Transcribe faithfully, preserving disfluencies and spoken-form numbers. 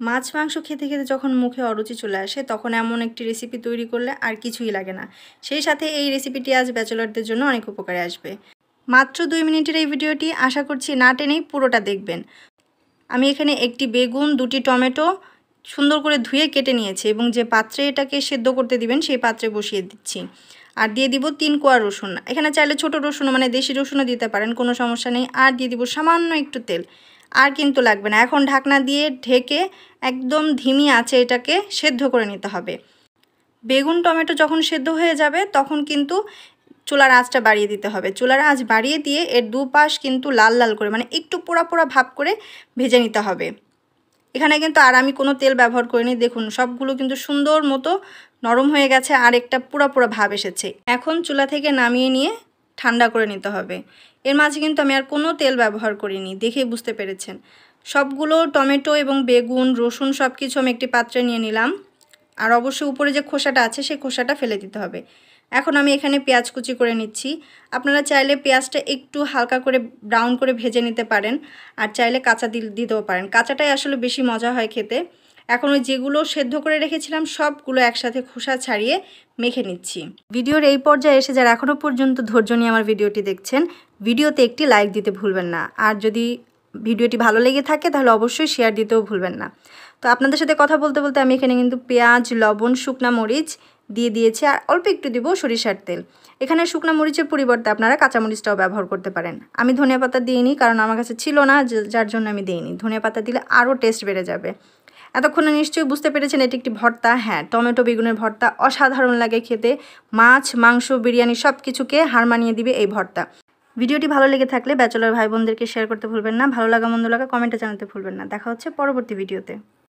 মাছ মাংস খেতে খেতে যখন মুখে অরুচি চলে আসে তখন এমন একটি রেসিপি তৈরি করলে আর কিছুই লাগে না। সেই সাথে এই রেসিপিটি আজ ব্যাচেলরদের জন্য অনেক উপকারে আসবে। মাত্র দুই মিনিটের এই ভিডিওটি আশা করছি না টেনেই পুরোটা দেখবেন। আমি এখানে একটি বেগুন, দুটি টমেটো সুন্দর করে ধুয়ে কেটে নিয়েছি এবং যে পাত্রে এটাকে সেদ্ধ করতে দিবেন সেই পাত্রে বসিয়ে দিচ্ছি। আর দিয়ে দিব তিন কোয়া রসুন। এখানে চাইলে ছোট রসুন মানে দেশি রসুনও দিতে পারেন, কোনো সমস্যা নেই। আর দিয়ে দিব সামান্য একটু তেল, আর কিন্তু লাগবে না। এখন ঢাকনা দিয়ে ঢেকে একদম ধিমি আঁচে এটাকে সেদ্ধ করে নিতে হবে। বেগুন টমেটো যখন সেদ্ধ হয়ে যাবে তখন কিন্তু চুলার আঁচটা বাড়িয়ে দিতে হবে। চুলার আঁচ বাড়িয়ে দিয়ে এর দুপাশ কিন্তু লাল লাল করে মানে একটু পোড়া পোড়া ভাব করে ভেজে নিতে হবে। এখানে কিন্তু আর আমি কোনো তেল ব্যবহার করিনি। দেখুন সবগুলো কিন্তু সুন্দর মতো নরম হয়ে গেছে আর একটা পুরা পুরা ভাব এসেছে। এখন চুলা থেকে নামিয়ে নিয়ে ঠান্ডা করে নিতে হবে। এর মাঝে কিন্তু আমি আর কোনো তেল ব্যবহার করিনি, দেখেই বুঝতে পেরেছেন। সবগুলো টমেটো এবং বেগুন, রসুন সব কিছু আমি একটি পাত্রে নিয়ে নিলাম। আর অবশ্যই উপরে যে খোসাটা আছে সেই খোসাটা ফেলে দিতে হবে। এখন আমি এখানে পেঁয়াজ কুচি করে নিচ্ছি। আপনারা চাইলে পেঁয়াজটা একটু হালকা করে ব্রাউন করে ভেজে নিতে পারেন, আর চাইলে কাঁচা দিতেও পারেন। কাঁচাটাই আসলে বেশি মজা হয় খেতে। এখন ওই যেগুলো সেদ্ধ করে রেখেছিলাম সবগুলো একসাথে খোসা ছাড়িয়ে মেখে নিচ্ছি। ভিডিওর এই পর্যায়ে এসে যারা এখনও পর্যন্ত ধৈর্য নিয়ে আমার ভিডিওটি দেখছেন, ভিডিওতে একটি লাইক দিতে ভুলবেন না। আর যদি ভিডিওটি ভালো লেগে থাকে তাহলে অবশ্যই শেয়ার দিতেও ভুলবেন না। তো আপনাদের সাথে কথা বলতে বলতে আমি এখানে কিন্তু পেঁয়াজ, লবণ, শুকনা মরিচ দিয়ে দিয়েছি আর অল্প একটু দিব সরিষার তেল। এখানে শুকনা মরিচের পরিবর্তে আপনারা কাঁচামরিচটাও ব্যবহার করতে পারেন। আমি ধনিয়া পাতা দিইনি কারণ আমার কাছে ছিল না, যার জন্য আমি দিইনি। ধনিয়া পাতা দিলে আরও টেস্ট বেড়ে যাবে। এতক্ষণে নিশ্চয়ই বুঝতে পেরেছেন এটি একটি ভর্তা। হ্যাঁ, টমেটো বেগুনের ভর্তা অসাধারণ লাগে খেতে। মাছ, মাংস, বিরিয়ানি সব কিছুকে হার মানিয়ে দিবে এই ভর্তা। ভিডিওটি ভালো লেগে থাকলে ব্যাচেলর ভাই বোনদেরকে শেয়ার করতে ভুলবেন না। ভালো লাগা মন্দ লাগা কমেন্টে জানাতে ভুলবেন না। দেখা হচ্ছে পরবর্তী ভিডিওতে।